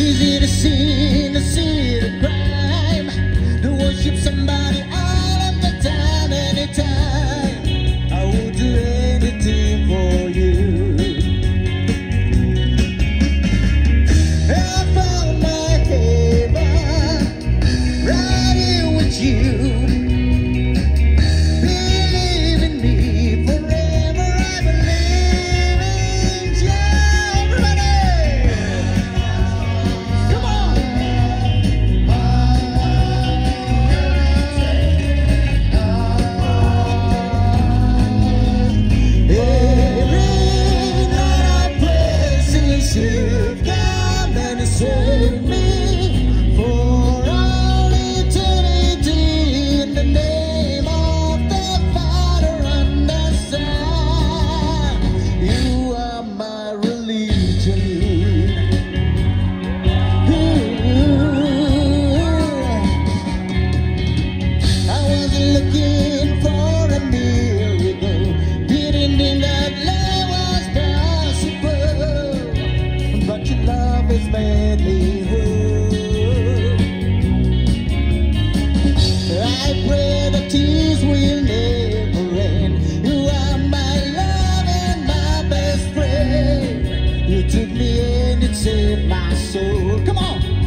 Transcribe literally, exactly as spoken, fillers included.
Is it a sin, is it a crime to worship somebody all of the time, anytime? I would do anything for you. I found my heaven right here with you. Believe in me forever, I believe in you. Everybody! Come on! Every night I pray, since you've come and saved me for all eternity, in the name of the Father and the Son. You are my religion. I wasn't looking for a miracle, didn't think that love was possible, but your love has made me whole. I pray the tears will never end. You are my love and my best friend. You took me in and saved my soul. Come on!